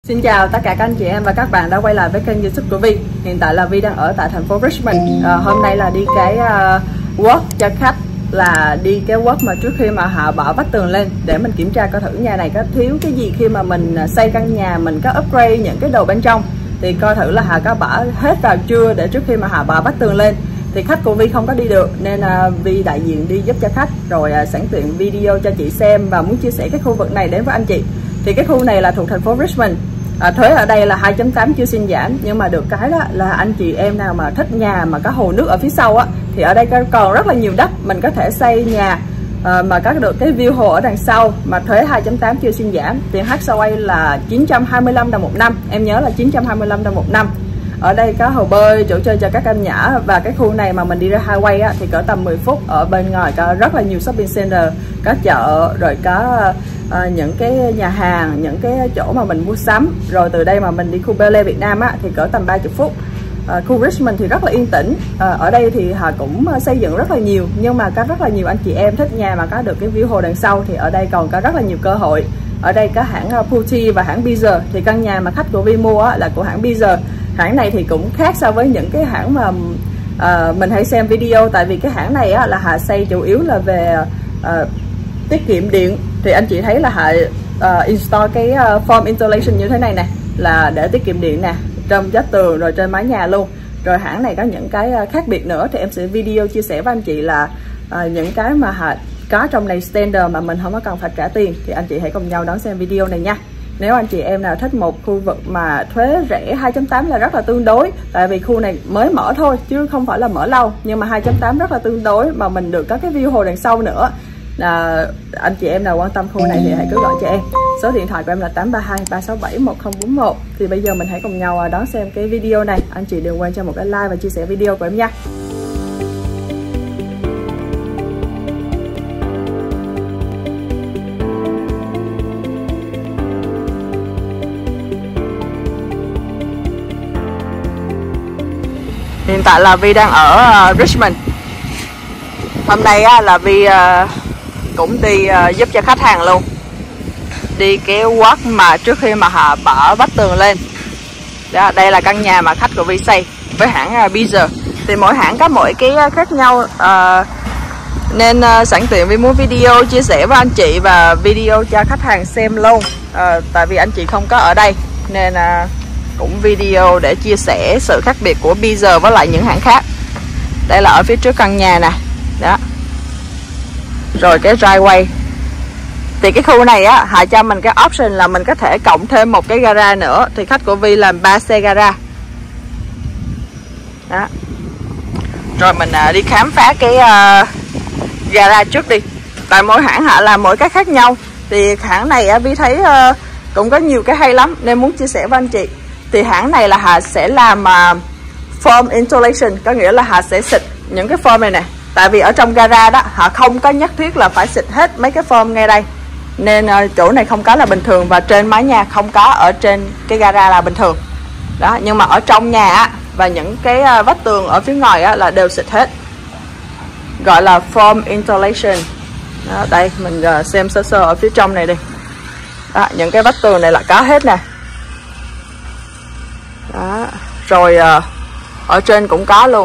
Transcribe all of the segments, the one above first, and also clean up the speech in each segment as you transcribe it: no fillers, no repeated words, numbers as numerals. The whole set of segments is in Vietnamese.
Xin chào tất cả các anh chị em và các bạn đã quay lại với kênh YouTube của Vi. Hiện tại là Vi đang ở tại thành phố Richmond. Hôm nay là đi cái work cho khách, là đi cái work mà trước khi mà họ bỏ vách tường lên để mình kiểm tra coi thử nhà này có thiếu cái gì khi mà mình xây căn nhà, mình có upgrade những cái đồ bên trong thì coi thử là họ có bỏ hết vào chưa để trước khi mà họ bỏ vách tường lên. Thì khách của Vi không có đi được nên Vi đại diện đi giúp cho khách, rồi sẵn tiện video cho chị xem và muốn chia sẻ cái khu vực này đến với anh chị. Thì cái khu này là thuộc thành phố Richmond. Thuế ở đây là 2.8 chưa xin giảm, nhưng mà được cái đó là anh chị em nào mà thích nhà mà có hồ nước ở phía sau á thì ở đây còn rất là nhiều đất, mình có thể xây nhà mà có được cái view hồ ở đằng sau mà thuế 2.8 chưa xin giảm. Tiền HOA là 925 đồng một năm, em nhớ là 925 đồng một năm. Ở đây có hồ bơi, chỗ chơi cho các em nhỏ, và cái khu này mà mình đi ra highway á, thì cỡ tầm 10 phút. Ở bên ngoài có rất là nhiều shopping center, có chợ, rồi có những cái nhà hàng, những cái chỗ mà mình mua sắm. Rồi từ đây mà mình đi khu Bel Air Việt Nam á, thì cỡ tầm 30 phút. Khu Richmond thì rất là yên tĩnh. Ở đây thì họ cũng xây dựng rất là nhiều, nhưng mà có rất là nhiều anh chị em thích nhà mà có được cái view hồ đằng sau thì ở đây còn có rất là nhiều cơ hội. Ở đây có hãng Pulte và hãng Beazer. Thì căn nhà mà khách của Vi mua á, là của hãng Beazer. Hãng này thì cũng khác so với những cái hãng mà mình hay xem video, tại vì cái hãng này á, là họ xây chủ yếu là về tiết kiệm điện. Thì anh chị thấy là họ install cái foam insulation như thế này nè, là để tiết kiệm điện nè, trên vách tường rồi trên mái nhà luôn. Rồi hãng này có những cái khác biệt nữa thì em sẽ video chia sẻ với anh chị là những cái mà họ có trong này standard mà mình không có cần phải trả tiền. Thì anh chị hãy cùng nhau đón xem video này nha. Nếu anh chị em nào thích một khu vực mà thuế rẻ 2.8 là rất là tương đối, tại vì khu này mới mở thôi chứ không phải là mở lâu, nhưng mà 2.8 rất là tương đối mà mình được có cái view hồ đằng sau nữa. Anh chị em nào quan tâm khu này thì hãy cứ gọi cho em. Số điện thoại của em là 832 367 1041. Thì bây giờ mình hãy cùng nhau đón xem cái video này. Anh chị đừng quên cho một cái like và chia sẻ video của em nha. Hiện tại là Vi đang ở Richmond. Hôm nay là Vi cũng đi giúp cho khách hàng luôn, đi cái work mà trước khi mà họ bỏ vách tường lên. Đó, đây là căn nhà mà khách của Vi xây với hãng Beazer. Thì mỗi hãng có mỗi cái khác nhau, nên sẵn tiện Vi muốn video chia sẻ với anh chị và video cho khách hàng xem luôn. Tại vì anh chị không có ở đây nên cũng video để chia sẻ sự khác biệt của Beazer với lại những hãng khác. Đây là ở phía trước căn nhà nè, đó. Rồi cái driveway. Thì cái khu này á, họ cho mình cái option là mình có thể cộng thêm một cái gara nữa. Thì khách của Vi làm 3 xe gara. Đó. Rồi mình đi khám phá cái gara trước đi. Tại mỗi hãng họ làm mỗi cái khác nhau. Thì hãng này Vi thấy cũng có nhiều cái hay lắm nên muốn chia sẻ với anh chị. Thì hãng này là họ sẽ làm foam insulation, có nghĩa là họ sẽ xịt những cái foam này nè. Tại vì ở trong gara đó họ không có nhất thiết là phải xịt hết mấy cái foam ngay đây, nên chỗ này không có là bình thường, và trên mái nhà không có, ở trên cái gara là bình thường đó. Nhưng mà ở trong nhà á, và những cái vách tường ở phía ngoài á, là đều xịt hết, gọi là foam insulation đó. Đây mình xem sơ sơ ở phía trong này đi đó, những cái vách tường này là có hết nè đó. Rồi ở trên cũng có luôn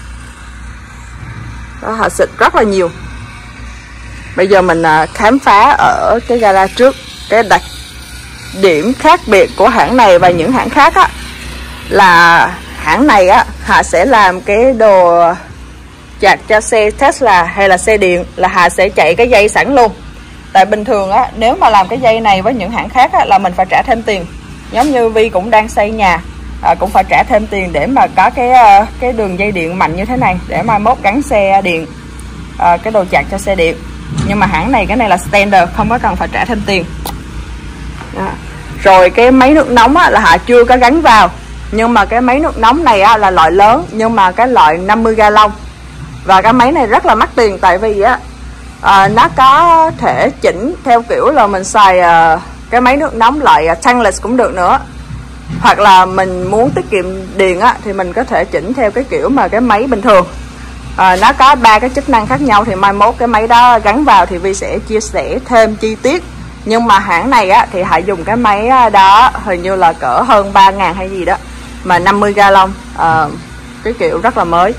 đó, họ xịt rất là nhiều. Bây giờ mình khám phá ở cái gara trước. Cái đặc điểm khác biệt của hãng này và những hãng khác á, là hãng này á, họ sẽ làm cái đồ chạc cho xe Tesla hay là xe điện là họ sẽ chạy cái dây sẵn luôn. Tại bình thường á, nếu mà làm cái dây này với những hãng khác á, là mình phải trả thêm tiền. Giống như Vi cũng đang xây nhà, cũng phải trả thêm tiền để mà có cái đường dây điện mạnh như thế này để mai mốt gắn xe điện, cái đồ chạc cho xe điện. Nhưng mà hãng này cái này là standard, không có cần phải trả thêm tiền đó. Rồi cái máy nước nóng á, là họ chưa có gắn vào, nhưng mà cái máy nước nóng này á, là loại lớn, nhưng mà cái loại 50 gallon. Và cái máy này rất là mắc tiền, tại vì á, nó có thể chỉnh theo kiểu là mình xài cái máy nước nóng loại tankless cũng được nữa. Hoặc là mình muốn tiết kiệm điện á, thì mình có thể chỉnh theo cái kiểu mà cái máy bình thường. Nó có 3 cái chức năng khác nhau, thì mai mốt cái máy đó gắn vào thì Vi sẽ chia sẻ thêm chi tiết Nhưng mà hãng này á thì Hạ dùng cái máy đó hình như là cỡ hơn 3.000 hay gì đó, mà 50 gallon, cái kiểu rất là mới.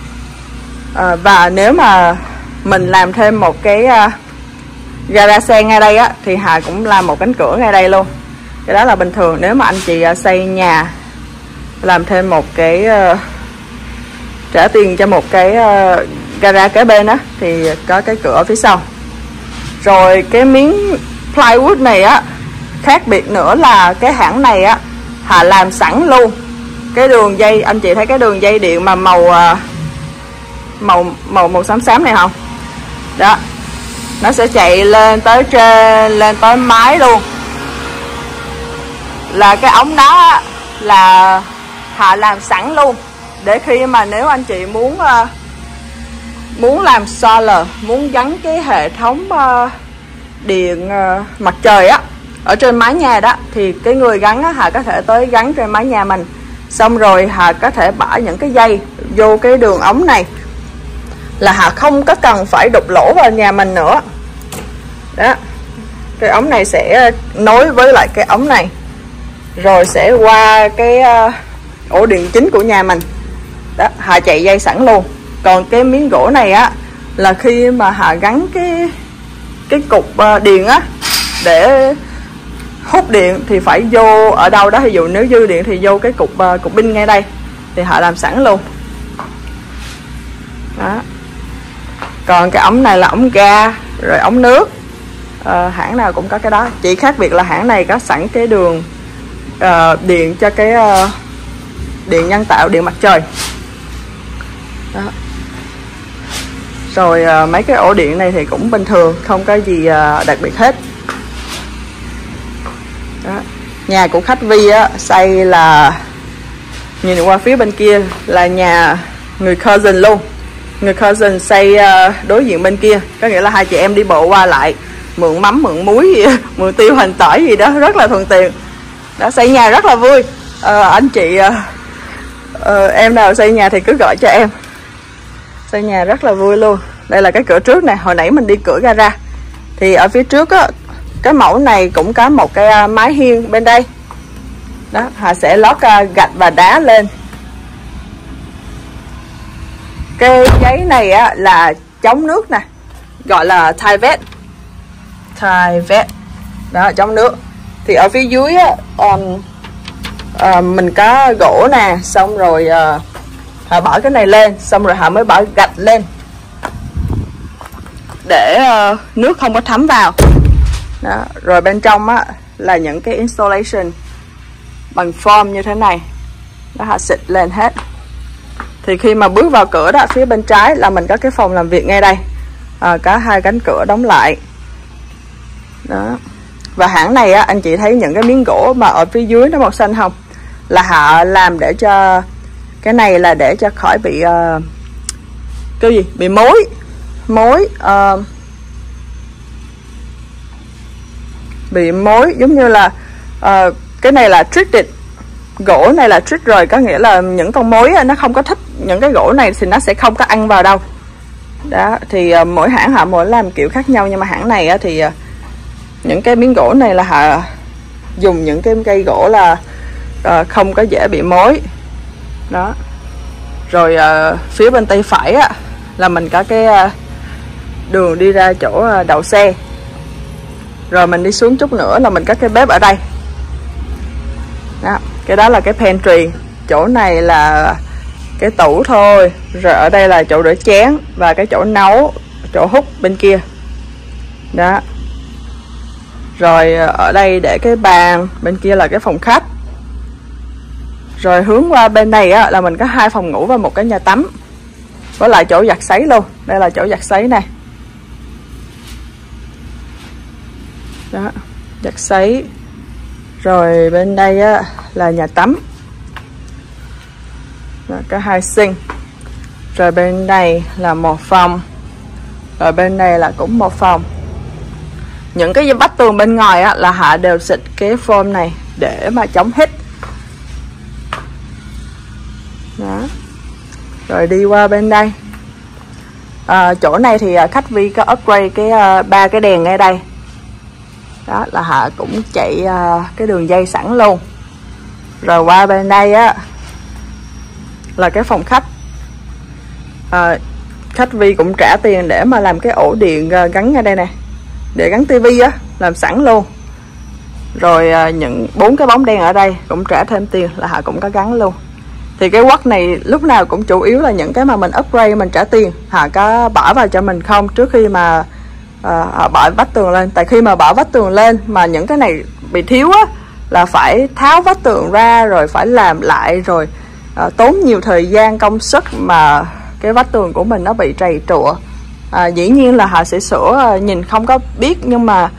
Và nếu mà mình làm thêm một cái gara xe ngay đây á thì Hà cũng làm một cánh cửa ngay đây luôn. Cái đó là bình thường. Nếu mà anh chị xây nhà làm thêm một cái trả tiền cho một cái gara kế bên á thì có cái cửa ở phía sau. Rồi cái miếng plywood này á, khác biệt nữa là cái hãng này á Hà làm sẵn luôn cái đường dây. Anh chị thấy cái đường dây điện mà màu xám xám này không? Đó, nó sẽ chạy lên tới trên, lên tới mái luôn. Là cái ống đó là Hà làm sẵn luôn, để khi mà nếu anh chị muốn làm solar, muốn gắn cái hệ thống điện mặt trời á ở trên mái nhà đó, thì cái người gắn á, Hà có thể tới gắn trên mái nhà mình. Xong rồi Hà có thể bỏ những cái dây vô cái đường ống này, là Hà không có cần phải đục lỗ vào nhà mình nữa. Đó, cái ống này sẽ nối với lại cái ống này, rồi sẽ qua cái ổ điện chính của nhà mình. Đó, Hà chạy dây sẵn luôn. Còn cái miếng gỗ này á là khi mà Hà gắn cái cục điện á để hút điện thì phải vô ở đâu đó, ví dụ nếu dư điện thì vô cái cục pin ngay đây, thì Hà làm sẵn luôn. Đó. Còn cái ống này là ống ga, rồi ống nước, hãng nào cũng có cái đó. Chỉ khác biệt là hãng này có sẵn cái đường điện cho cái điện nhân tạo, điện mặt trời. Đó. Rồi mấy cái ổ điện này thì cũng bình thường, không có gì đặc biệt hết. Đó. Nhà của khách Vi á, xây là nhìn qua phía bên kia là nhà người cousin luôn. Người cousin xây đối diện bên kia, có nghĩa là hai chị em đi bộ qua lại, mượn mắm, mượn muối gì, mượn tiêu hành tỏi gì đó, rất là thuận tiện. Đó, xây nhà rất là vui. Anh chị em nào xây nhà thì cứ gọi cho em. Xây nhà rất là vui luôn. Đây là cái cửa trước này, hồi nãy mình đi cửa gara. Thì ở phía trước á, cái mẫu này cũng có một cái mái hiên bên đây. Đó, Hà sẽ lót gạch và đá lên. Cái giấy này á là chống nước nè, gọi là Tyvek. Đó, chống nước. Thì ở phía dưới á, mình có gỗ nè, xong rồi Hà bỏ cái này lên, xong rồi Hà mới bỏ gạch lên để nước không có thấm vào. Đó. Rồi bên trong á là những cái installation bằng form như thế này. Đó, Hà xịt lên hết. Thì khi mà bước vào cửa đó, phía bên trái là mình có cái phòng làm việc ngay đây, có hai cánh cửa đóng lại. Đó. Và hãng này á, anh chị thấy những cái miếng gỗ mà ở phía dưới nó màu xanh không? Là Hạ làm để cho cái này là để cho khỏi bị cái gì? Bị bị mối, giống như là cái này là treated, gỗ này là treat rồi, có nghĩa là những con mối nó không có thích những cái gỗ này thì nó sẽ không có ăn vào đâu. Đó, thì mỗi hãng họ mỗi làm kiểu khác nhau, nhưng mà hãng này á, thì những cái miếng gỗ này là họ dùng những cái cây gỗ là không có dễ bị mối. Đó. Rồi phía bên tay phải á, là mình có cái đường đi ra chỗ đậu xe. Rồi mình đi xuống chút nữa là mình có cái bếp ở đây. Đó, cái đó là cái pantry. Chỗ này là cái tủ thôi. Rồi ở đây là chỗ rửa chén và cái chỗ nấu, chỗ hút bên kia. Đó. Rồi ở đây để cái bàn, bên kia là cái phòng khách. Rồi hướng qua bên này á, là mình có 2 phòng ngủ và một cái nhà tắm, với lại chỗ giặt sấy luôn. Đây là chỗ giặt sấy này. Đó, giặt sấy. Rồi bên đây á, là nhà tắm. Đó, có 2 sink. Rồi bên đây là một phòng. Rồi bên đây là cũng một phòng. Những cái vách tường bên ngoài á, là Hạ đều xịt cái foam này để mà chống hít. Đó. Rồi đi qua bên đây, chỗ này thì khách Vi có upgrade cái 3 cái đèn ngay đây. Đó là Hạ cũng chạy cái đường dây sẵn luôn. Rồi qua bên đây á là cái phòng khách. Khách Vi cũng trả tiền để mà làm cái ổ điện gắn ở đây nè, để gắn tivi á, làm sẵn luôn. Rồi những 4 cái bóng đèn ở đây cũng trả thêm tiền, là Hạ cũng có gắn luôn. Thì cái quất này lúc nào cũng chủ yếu là những cái mà mình upgrade mình trả tiền, Hạ có bỏ vào cho mình không trước khi mà bỏ vách tường lên. Tại khi mà bỏ vách tường lên mà những cái này bị thiếu á, là phải tháo vách tường ra rồi phải làm lại, rồi tốn nhiều thời gian công sức mà cái vách tường của mình nó bị trầy trụa. Dĩ nhiên là Hạ sẽ sửa nhìn không có biết, nhưng mà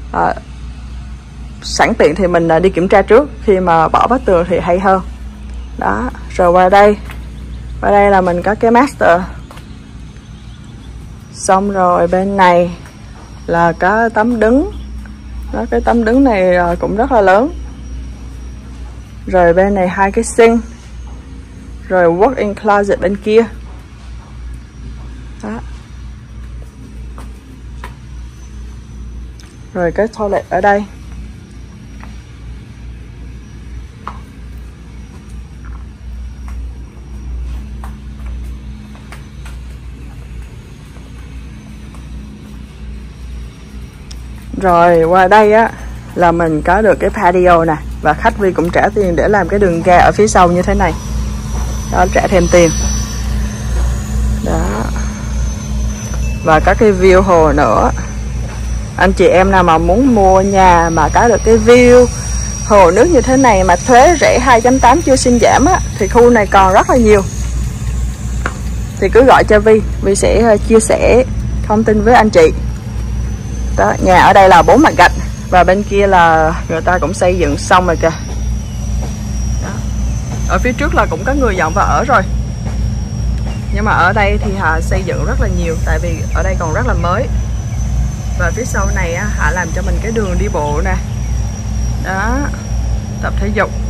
sẵn tiện thì mình đi kiểm tra trước, khi mà bỏ vách tường thì hay hơn. Đó, rồi qua đây là mình có cái master. Xong rồi bên này là có tấm đứng. Đó, cái tấm đứng này cũng rất là lớn. Rồi bên này 2 cái sink. Rồi walk-in closet bên kia. Đó. Rồi cái toilet ở đây. Rồi qua đây á là mình có được cái patio nè, và khách Vi cũng trả tiền để làm cái đường ga ở phía sau như thế này. Đó, trả thêm tiền. Đó. Và có cái view hồ nữa. Anh chị em nào mà muốn mua nhà mà có được cái view hồ nước như thế này mà thuế rẻ 2.8 chưa xin giảm á, thì khu này còn rất là nhiều. Thì cứ gọi cho Vi sẽ chia sẻ thông tin với anh chị. Đó, nhà ở đây là 4 mặt gạch, và bên kia là người ta cũng xây dựng xong rồi kìa. Đó. Ở phía trước là cũng có người dọn vào ở rồi, nhưng mà ở đây thì Hạ xây dựng rất là nhiều, tại vì ở đây còn rất là mới. Và phía sau này Hạ làm cho mình cái đường đi bộ nè. Đó, tập thể dục.